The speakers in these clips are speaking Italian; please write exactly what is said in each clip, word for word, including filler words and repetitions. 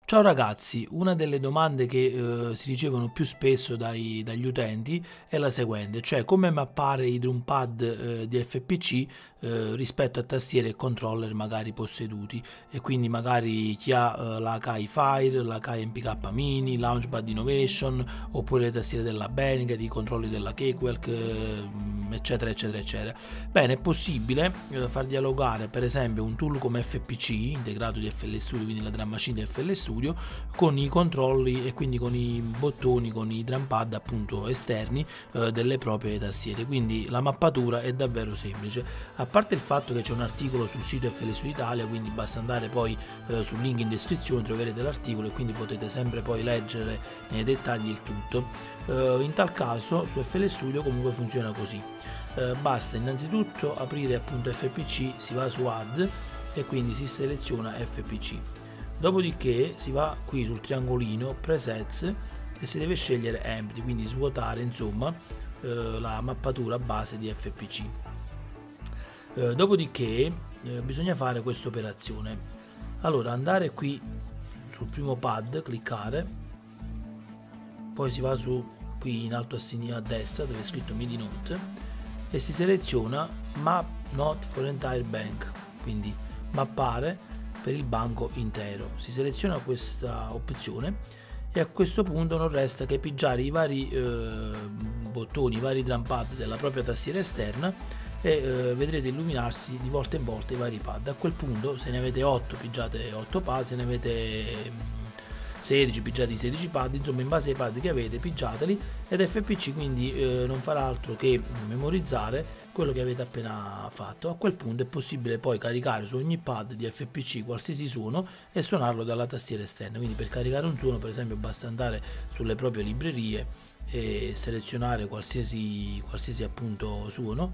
Ciao ragazzi, una delle domande che eh, si ricevono più spesso dai- dagli utenti è la seguente, cioè come mappare i drumpad eh, di F P C eh, rispetto a tastiere e controller magari posseduti, e quindi magari chi ha eh, la Akai Fire, la Akai M P K Mini, Launchpad Innovation, oppure le tastiere della Behringer, i controlli della Cakewalk, eh, eccetera eccetera eccetera. Bene, è possibile eh, far dialogare per esempio un tool come F P C integrato di F L Studio, quindi la Drum Machine di F L Studio, con i controlli e quindi con i bottoni, con i drumpad appunto esterni eh, delle proprie tastiere. Quindi la mappatura è davvero semplice, a parte il fatto che c'è un articolo sul sito F L Studio Italia, quindi basta andare poi eh, sul link in descrizione, troverete l'articolo e quindi potete sempre poi leggere nei dettagli il tutto. Eh, in tal caso su F L Studio comunque funziona così. Eh, basta innanzitutto aprire appunto F P C, si va su Add e quindi si seleziona F P C. Dopodiché si va qui sul triangolino presets e si deve scegliere empty, quindi svuotare insomma eh, la mappatura base di F P C. Eh, dopodiché eh, bisogna fare questa operazione. Allora andare qui sul primo pad, cliccare, poi si va su qui in alto a sinistra a destra dove è scritto MIDI Note e si seleziona Map Not for Entire Bank, quindi mappare per il banco intero. Si seleziona questa opzione e a questo punto non resta che pigiare i vari eh, bottoni, i vari drumpad della propria tastiera esterna e eh, vedrete illuminarsi di volta in volta i vari pad. A quel punto, se ne avete otto, pigiate otto pad, se ne avete sedici, pigiate i sedici pad, insomma in base ai pad che avete pigiateli, ed F P C quindi eh, non farà altro che memorizzare quello che avete appena fatto. A quel punto è possibile poi caricare su ogni pad di F P C qualsiasi suono e suonarlo dalla tastiera esterna. Quindi per caricare un suono per esempio basta andare sulle proprie librerie e selezionare qualsiasi, qualsiasi appunto suono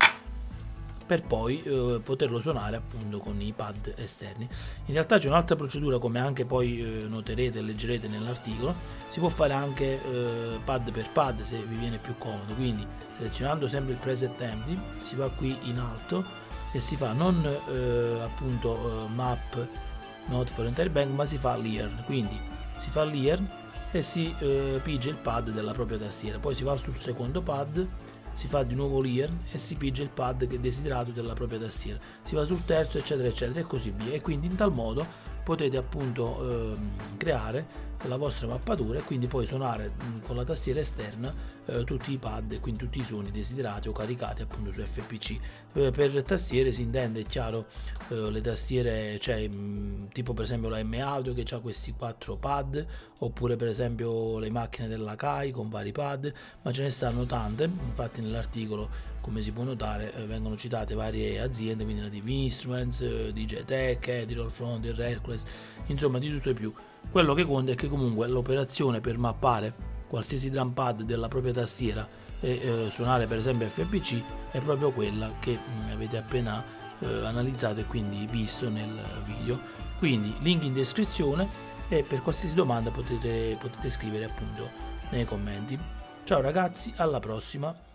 per poi eh, poterlo suonare appunto con i pad esterni. In realtà c'è un'altra procedura, come anche poi eh, noterete e leggerete nell'articolo, si può fare anche eh, pad per pad se vi viene più comodo. Quindi selezionando sempre il preset empty si va qui in alto e si fa non eh, appunto eh, map not for entire bank, ma si fa learn, quindi si fa learn e si eh, pigia il pad della propria tastiera, poi si va sul secondo pad, si fa di nuovo learn e si pigia il pad che è desiderato della propria tastiera, si va sul terzo eccetera eccetera e così via, e quindi in tal modo potete appunto ehm, creare la vostra mappatura e quindi poi suonare mh, con la tastiera esterna eh, tutti i pad e quindi tutti i suoni desiderati o caricati appunto su F P C. Eh, per tastiere si intende, è chiaro, eh, le tastiere, cioè mh, tipo per esempio la M Audio che ha questi quattro pad, oppure per esempio le macchine della Akai con vari pad, ma ce ne stanno tante. Infatti nell'articolo, come si può notare, eh, vengono citate varie aziende, quindi la D V Instruments, eh, D J Tech, Editor Frontier, Hercules, insomma di tutto e più. Quello che conta è che comunque l'operazione per mappare qualsiasi drumpad della propria tastiera e eh, suonare per esempio F P C è proprio quella che mh, avete appena eh, analizzato e quindi visto nel video. Quindi link in descrizione e per qualsiasi domanda potete, potete scrivere appunto nei commenti. Ciao ragazzi, alla prossima!